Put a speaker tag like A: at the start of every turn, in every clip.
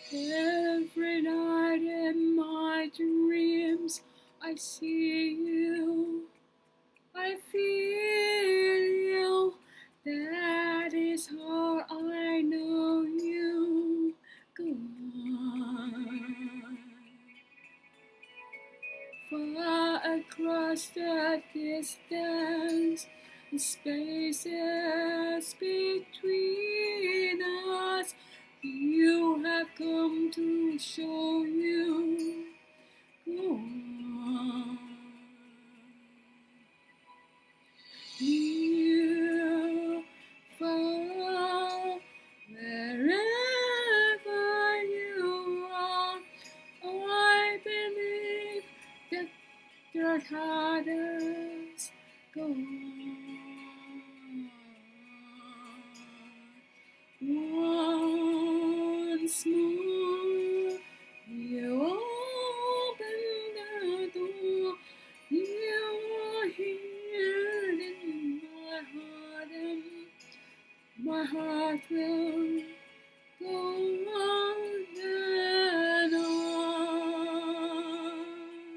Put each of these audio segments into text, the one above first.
A: Every night in my dreams, I see you, I feel you. That is how I know you. Go on. Far across the distance, the spaces between us, you have come to show you. Go on. You fall wherever you are. I believe that your heart is go on. Once more, you open the door. You are here in my heart, and my heart will go on and on.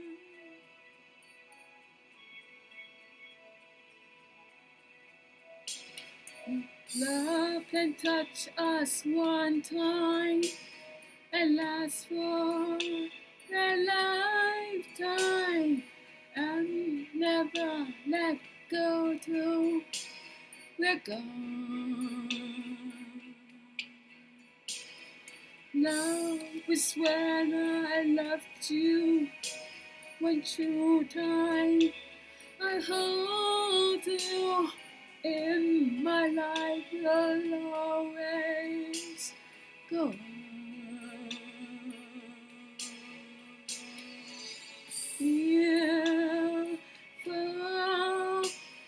A: Love can touch us one time and last for a lifetime, and never let go till we're gone. Love is when I loved you, one true time I hold you in my life, you'll always go on. You fall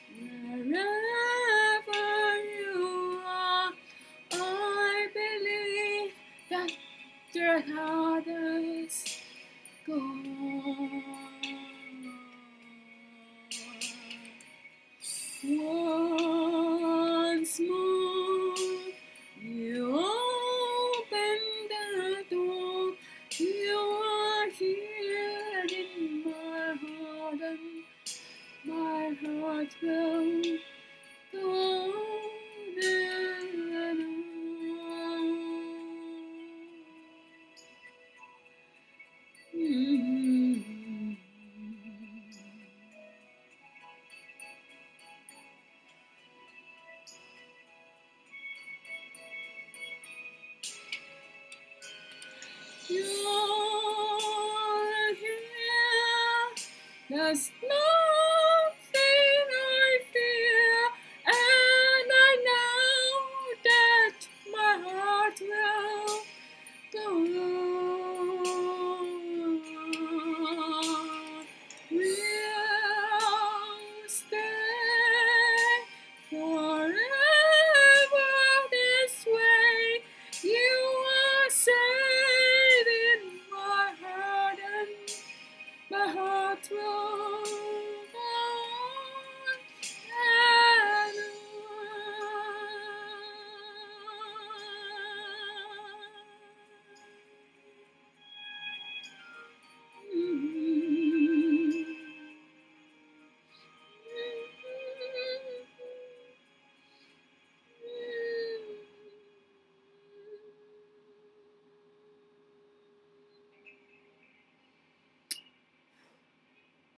A: wherever you are. I believe that your heart is go on. Once more, you open the door. You are here in my heart, and my heart will go on and on. You're here, there's no